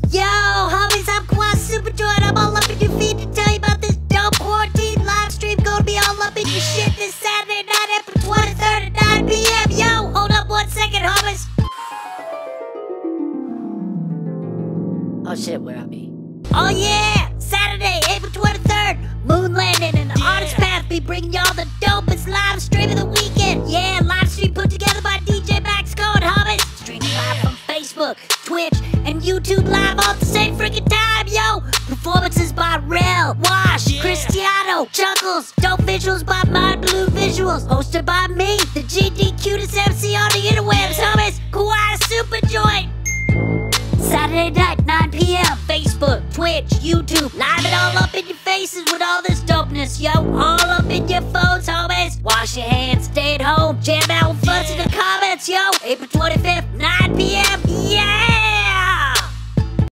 Yo, homies, I'm Quad Superjoy. I'm all up in your feed to tell you about this dope quarantine live stream. Gonna be all up in your shit this Saturday night, April 23rd at 9 p.m. Yo, hold up 1 second, homies. Oh shit, where I be? Oh yeah, Saturday, April 23rd, moon landing and the Artist Path be bringing y'all the dopest live stream of the weekend. Yeah, live stream put together by DJ Max Code, homies. Streaming live from Facebook, Twitch, and YouTube live all at the same freaking time, yo. Performances by Rel, Wash, Cristiano, Chuckles, dope visuals by Mind Blue Visuals, hosted by me, the GD cutest MC on the interwebs, homies. Quad Superjoy. Saturday night, 9 p.m. Facebook, Twitch, YouTube. Live it all up in your faces with all this dopeness, yo. All up in your phones, homies. Wash your hands, stay at home. Jam out with fuzz in the comments, yo. April 25th, 9 p.m. Yeah!